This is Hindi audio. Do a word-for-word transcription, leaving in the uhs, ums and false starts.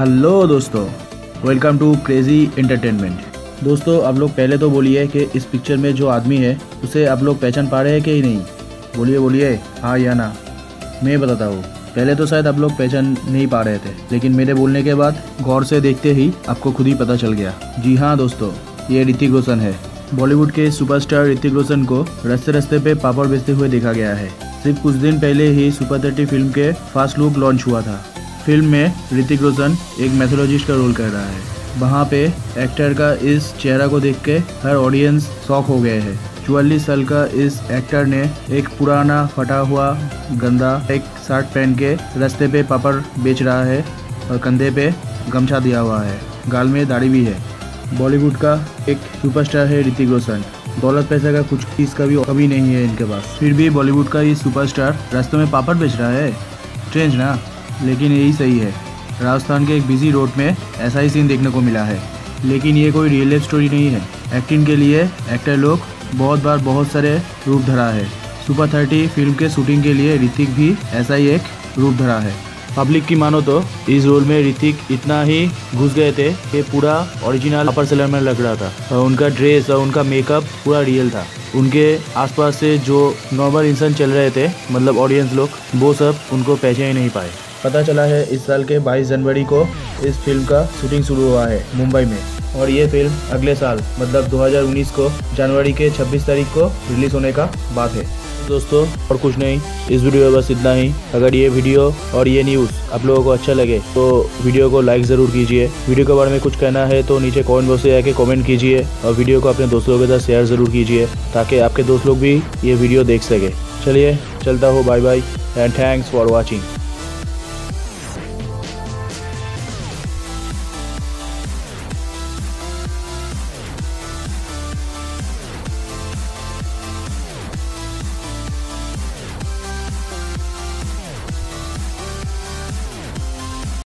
हेलो दोस्तों, वेलकम टू क्रेजी एंटरटेनमेंट। दोस्तों, आप लोग पहले तो बोलिए कि इस पिक्चर में जो आदमी है उसे आप लोग पहचान पा रहे हैं कि नहीं। बोलिए बोलिए हाँ या ना। मैं बताता हूँ। पहले तो शायद आप लोग पहचान नहीं पा रहे थे, लेकिन मेरे बोलने के बाद गौर से देखते ही आपको खुद ही पता चल गया। जी हाँ दोस्तों, ये ऋतिक रोशन है। बॉलीवुड के सुपरस्टार ऋतिक रोशन को रास्ते रास्ते पे पापड़ बेचते हुए देखा गया है। सिर्फ कुछ दिन पहले ही सुपर थर्टी फिल्म के फर्स्ट लुक लॉन्च हुआ था। फिल्म में ऋतिक रोशन एक मैथोलॉजिस्ट का रोल कर रहा है। वहाँ पे एक्टर का इस चेहरा को देख के हर ऑडियंस शॉक हो गए हैं। चौवालीस साल का इस एक्टर ने एक पुराना फटा हुआ गंदा एक शर्ट पहन के रास्ते पे पापड़ बेच रहा है और कंधे पे गमछा दिया हुआ है। गाल में दाढ़ी भी है। बॉलीवुड का एक सुपरस्टार है ऋतिक रोशन। दौलत पैसा का कुछ इसका भी कभी नहीं है इनके पास, फिर भी बॉलीवुड का ये सुपरस्टार रास्तों में पापड़ बेच रहा है। स्ट्रेंज ना, लेकिन यही सही है। राजस्थान के एक बिजी रोड में ऐसा ही सीन देखने को मिला है। लेकिन ये कोई रियल लाइफ स्टोरी नहीं है। एक्टिंग के लिए एक्टर लोग बहुत बार बहुत सारे रूप धरा है। सुपर थर्टी फिल्म के शूटिंग के लिए ऋतिक भी ऐसा ही एक रूप धरा है। पब्लिक की मानो तो इस रोल में ऋतिक इतना ही घुस गए थे कि पूरा ओरिजिनल अपर सेलर में लग रहा था। और उनका ड्रेस और उनका मेकअप पूरा रियल था। उनके आसपास से जो नॉर्मल इंसान चल रहे थे, मतलब ऑडियंस लोग, वो सब उनको पहचान ही नहीं पाए। पता चला है इस साल के बाईस जनवरी को इस फिल्म का शूटिंग शुरू हुआ है मुंबई में, और ये फिल्म अगले साल मतलब दो हज़ार उन्नीस को जनवरी के छब्बीस तारीख को रिलीज होने का बात है। दोस्तों, और कुछ नहीं, इस वीडियो में बस इतना ही। अगर ये वीडियो और ये न्यूज़ आप लोगों को अच्छा लगे तो वीडियो को लाइक ज़रूर कीजिए। वीडियो के बारे में कुछ कहना है तो नीचे कमेंट बॉक्स में आके कमेंट कीजिए, और वीडियो को अपने दोस्तों के साथ शेयर ज़रूर कीजिए ताकि आपके दोस्त लोग भी ये वीडियो देख सके। चलिए चलता हो, bye bye and thanks for watching.